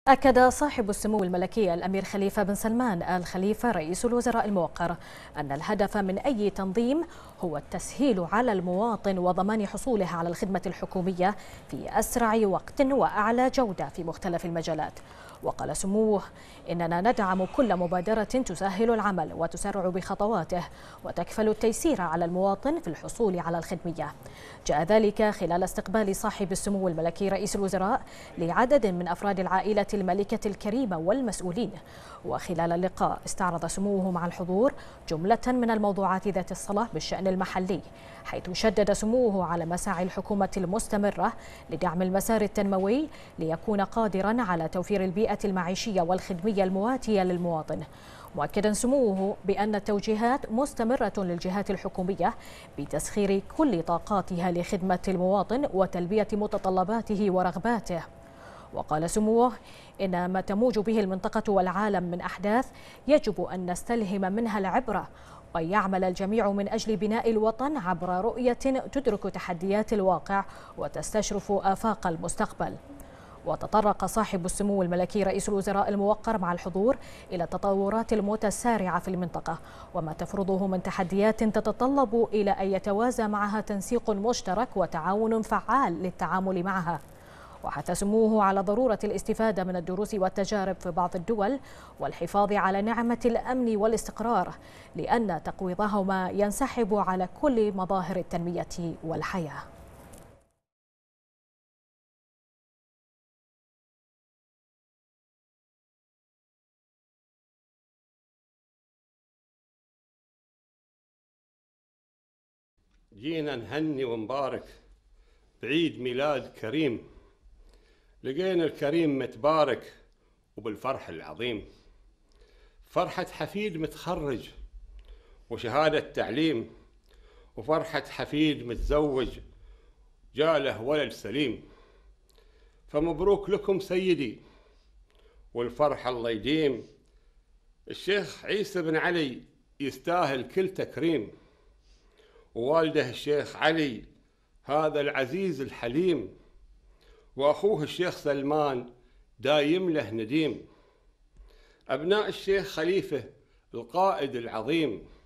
أكد صاحب السمو الملكي الأمير خليفة بن سلمان آل خليفة رئيس الوزراء الموقر أن الهدف من أي تنظيم هو التسهيل على المواطن وضمان حصوله على الخدمة الحكومية في أسرع وقت وأعلى جودة في مختلف المجالات. وقال سموه: إننا ندعم كل مبادرة تسهل العمل وتسرع بخطواته وتكفل التيسير على المواطن في الحصول على الخدمية. جاء ذلك خلال استقبال صاحب السمو الملكي رئيس الوزراء لعدد من أفراد العائلة الملكة الكريمة والمسؤولين. وخلال اللقاء استعرض سموه مع الحضور جملة من الموضوعات ذات الصلة بالشأن المحلي، حيث شدد سموه على مساعي الحكومة المستمرة لدعم المسار التنموي ليكون قادرا على توفير البيئة المعيشية والخدمية المواتية للمواطن، مؤكدا سموه بأن التوجيهات مستمرة للجهات الحكومية بتسخير كل طاقاتها لخدمة المواطن وتلبية متطلباته ورغباته. وقال سموه إن ما تموج به المنطقة والعالم من أحداث يجب أن نستلهم منها العبرة، وأن يعمل الجميع من أجل بناء الوطن عبر رؤية تدرك تحديات الواقع وتستشرف آفاق المستقبل. وتطرق صاحب السمو الملكي رئيس الوزراء الموقر مع الحضور إلى التطورات المتسارعة في المنطقة وما تفرضه من تحديات تتطلب إلى أن يتوازى معها تنسيق مشترك وتعاون فعال للتعامل معها. وحث سموه على ضرورة الاستفادة من الدروس والتجارب في بعض الدول والحفاظ على نعمة الأمن والاستقرار، لأن تقويضهما ينسحب على كل مظاهر التنمية والحياة. جينا نهني ونبارك بعيد ميلاد كريم، لقينا الكريم متبارك وبالفرح العظيم، فرحة حفيد متخرج وشهادة تعليم، وفرحة حفيد متزوج جاله ولد سليم. فمبروك لكم سيدي والفرح الله يديم، الشيخ عيسى بن علي يستاهل كل تكريم، ووالده الشيخ علي هذا العزيز الحليم، وأخوه الشيخ سلمان دايم له نديم. أبناء الشيخ خليفة القائد العظيم